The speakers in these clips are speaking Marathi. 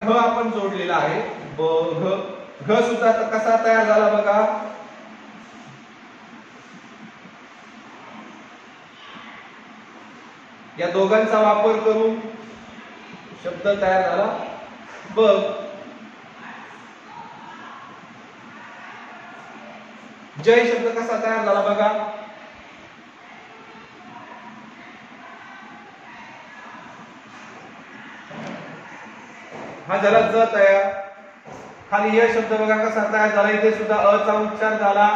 घ आपण जोडलेला आहे. ब घ, घ सुद्धा कसा तयार झाला बघा. या दोघांचा वापर करून शब्द तयार झाला बघ. जय शब्द कसा तयार झाला बघा. हा झाला ज तयार. खाली य शब्द बघा कसा तयार झाला. इथे सुद्धा अ चा उच्चार झाला.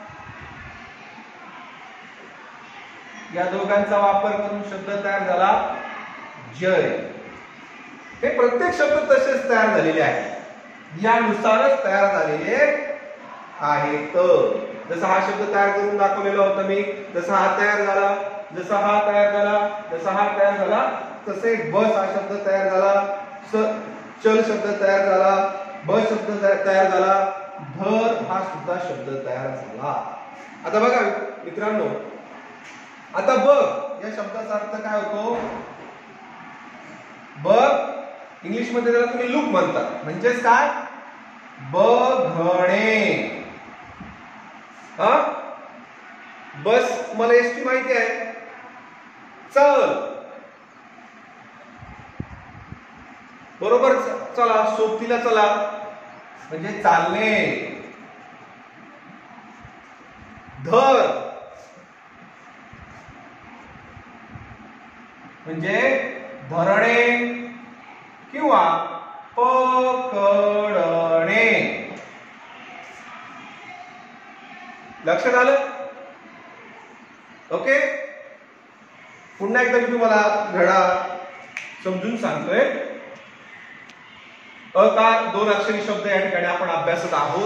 या दोघांचा वापर करून शब्द तयार झाला जय. हे प्रत्येक शब्द तसेच तयार झालेले आहेत, यानुसारच तयार झालेले आहेत. जसा हा शब्द तयार करून दाखवलेला होता मी, जसा हा तयार झाला, जसा हा तयार झाला, जसा हा तयार झाला, तसे बस हा शब्द तयार झाला, चल शब्द तयार झाला, बस शब्द तयार झाला, धर हा सुद्धा शब्द तयार झाला. आता बघा मित्रांनो, आता बघ या शब्दाचा अर्थ काय होतो. बघ इंग्लिश मध्ये त्याला तुम्ही लुक म्हणतात, म्हणजेच काय बघणे. बस तुम्हाला एसटी माहिती आहे. चल बरोबर, चला सोबतीला चला म्हणजे चालणे. धर म्हणजे धरणे किंवा पकडणे. लक्षात आलं. ओके, पुन्हा एकदा मी तुम्हाला धडा समजून सांगतोय. अकार दोन अक्षरी शब्द या ठिकाणी आपण अभ्यासत आहोत.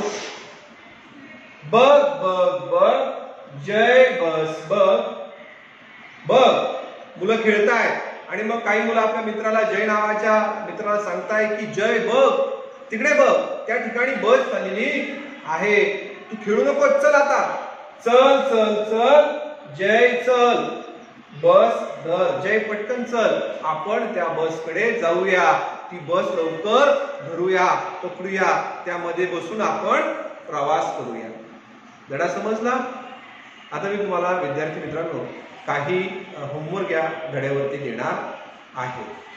बघ बघ बघ, जय बस बघ. बघ मुलं खेळतायत आणि मग काही मुलं आपल्या मित्राला, जय नावाच्या मित्राला सांगताय की जय बघ, तिकडे बघ, त्या ठिकाणी बस झालेली आहे, तू खेळू नको, चल आता, चल चल चल, जय चल, बस धर, जय पटकन चल, आपण त्या बसकडे जाऊया, ती बस लवकर धरूया, पकडूया, त्यामध्ये बसून आपण प्रवास करूया. धडा समजला. आता मी तुम्हाला विद्यार्थी मित्रांनो काही होमवर्क या धड्यावरती देणार आहे.